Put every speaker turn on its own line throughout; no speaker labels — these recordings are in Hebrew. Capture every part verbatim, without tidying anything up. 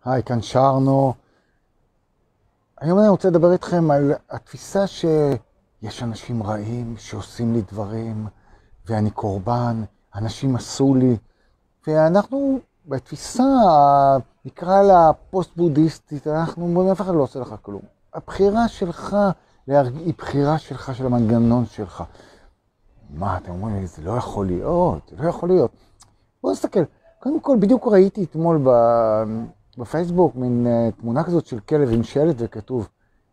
היי, כאן שרנו. היום אני רוצה לדבר איתכם על התפיסה שיש אנשים רעים שעושים לי דברים, ואני קורבן, אנשים עשו לי. ואנחנו בתפיסה, נקרא לה פוסט-בודהיסטית, אנחנו אומרים, אף אחד לא עושה לך כלום. הבחירה שלך היא בחירה שלך, של המנגנון שלך. מה, אתם אומרים לי, זה לא יכול להיות, זה לא יכול להיות. בואו נסתכל. קודם כל, בדיוק ראיתי אתמול ב... בפייסבוק מין uh, תמונה כזאת של כלב עם שלט וכתוב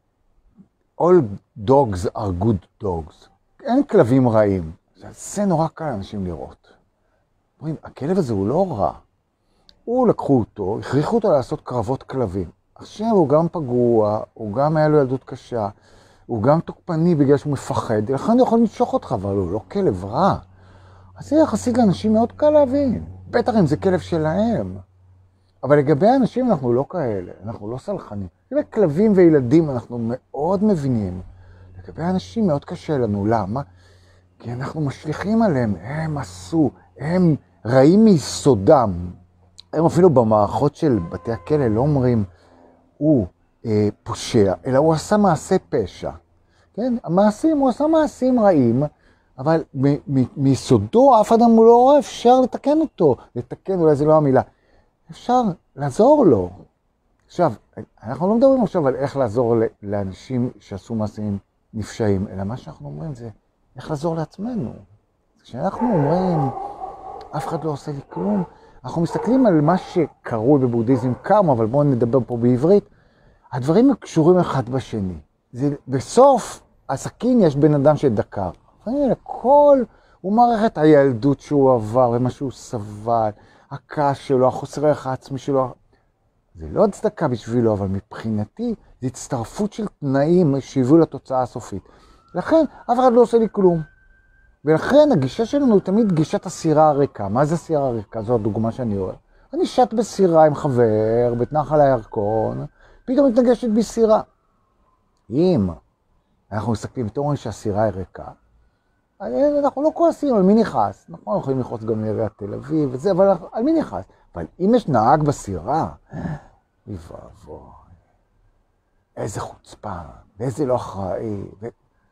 All dogs are good dogs. אין כלבים רעים. זה נורא קל לאנשים לראות. אומרים, הכלב הזה הוא לא רע. הוא לקחו אותו, הכריחו אותו לעשות קרבות כלבים. עכשיו הוא גם פגוע, הוא גם היה לו ילדות קשה, הוא גם תוקפני בגלל שהוא מפחד, לכן הוא יכול למשוך אותך, אבל הוא לא כלב רע. אז זה יחסית לאנשים מאוד קל להבין. בטח אם זה כלב שלהם. אבל לגבי האנשים אנחנו לא כאלה, אנחנו לא סלחנים. לגבי כלבים וילדים אנחנו מאוד מבינים. לגבי האנשים מאוד קשה לנו. למה? כי אנחנו משליכים עליהם, הם עשו, הם רעים מיסודם. הם אפילו במערכות של בתי הכלא לא אומרים, הוא אה, פושע, אלא הוא עשה מעשה פשע. כן? המעשים, הוא עשה מעשים רעים, אבל מיסודו אף אדם הוא לא רואה, אפשר לתקן אותו. לתקן, אולי זה לא המילה. אפשר לעזור לו. עכשיו, אנחנו לא מדברים עכשיו על איך לעזור לאנשים שעשו מעשים נפשעים, אלא מה שאנחנו אומרים זה איך לעזור לעצמנו. כשאנחנו אומרים, אף אחד לא עושה לי כלום, אנחנו מסתכלים על מה שקרוי בבודהיזם קרמה, אבל בואו נדבר פה בעברית, הדברים קשורים אחד בשני. זה, בסוף הסכין יש בן אדם שדקר. כל, הוא מערכת הילדות שהוא עבר ומה שהוא סבל, הכעס שלו, החוסר הערך העצמי שלו. זה לא הצדקה בשבילו, אבל מבחינתי זה הצטרפות של תנאים שהביאו לתוצאה הסופית. לכן אף אחד לא עושה לי כלום. ולכן הגישה שלנו היא תמיד גישת הסירה הריקה. מה זה סירה הריקה? זו הדוגמה שאני אוהב. אני שט בסירה עם חבר, בנחל הירקון, פתאום מתנגשת בסירה. אם אנחנו מסתכלים ותאמרים שהסירה היא ריקה, אנחנו לא כועסים, על מי נכנס? אנחנו יכולים לכעוס גם לעיריית תל אביב וזה, אבל על מי נכנס? אבל אם יש נהג בסירה, אוי ואבוי, איזה חוצפה, ואיזה לא אחראי. ו...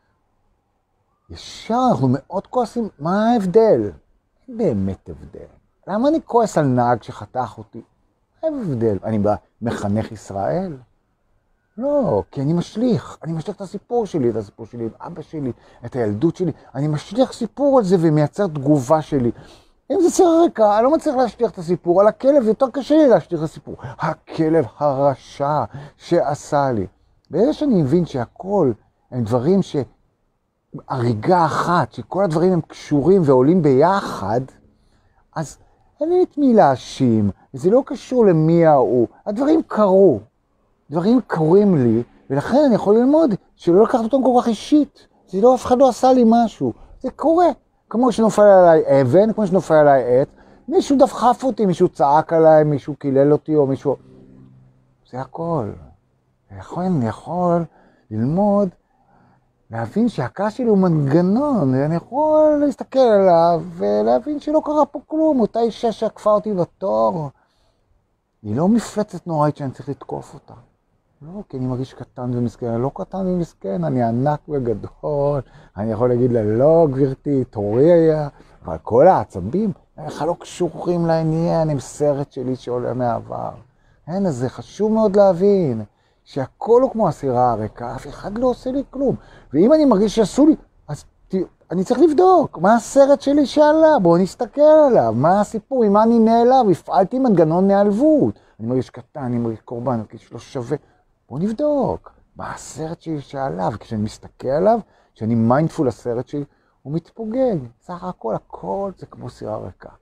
ישר אנחנו מאוד כועסים, מה ההבדל? אין באמת הבדל. למה אני כועס על נהג שחתך אותי? אין הבדל. אני מחנך ישראל? לא, כי אני משליך, אני משליך את הסיפור שלי, את הסיפור שלי עם אבא שלי, את הילדות שלי, אני משליך סיפור על זה ומייצר תגובה שלי. אם זה סירה ריקה, אני לא מצליח להשליך את הסיפור, על הכלב יותר קשה לי להשליך את הסיפור. הכלב הרשע שעשה לי. ואלה שאני מבין שהכל הם דברים שהריגה אחת, שכל הדברים הם קשורים ועולים ביחד, אז אין לי את מי להאשים, זה לא קשור למי ההוא, הדברים קרו. דברים קורים לי, ולכן אני יכול ללמוד שלא לקחת אותם כל כך אישית. זה לא, אף אחד לא עשה לי משהו. זה קורה. כמו שנופל עליי אבן, כמו שנופל עליי עט, מישהו דחף אותי, מישהו צעק עליי, מישהו קילל אותי, או מישהו... זה הכל. יכול, אני יכול ללמוד, להבין שהכעס שלי הוא מנגנון, אני יכול להסתכל עליו, ולהבין שלא קרה פה כלום. אותה אישה שעקפה אותי בתור, היא לא מפלצת נוראית שאני צריך לתקוף אותה. לא, כי אני מרגיש קטן ומסכן, אני לא קטן ומסכן, אני ענק וגדול, אני יכול להגיד לה, לא גברתי, תורי היה, אבל כל העצבים, איך לא קשורים לעניין, הם סרט שלי שעולה מהעבר. אין, אז זה חשוב מאוד להבין, שהכל הוא כמו הסירה הריקה, אף אחד לא עושה לי כלום. ואם אני מרגיש שעשו לי, אז אני צריך לבדוק, מה הסרט שלי שעלה, בואו נסתכל עליו, מה הסיפור, עם מה אני נעלב, הפעלתי מנגנון נעלבות, אני מרגיש קטן, אני מרגיש קורבן, אני מרגיש לא שווה. בואו נבדוק, מה הסרט שלי שעלה, וכשאני מסתכל עליו, כשאני מיינדפול הסרט שלי, הוא מתפוגג. סך הכל, הכל זה כמו סירה ריקה.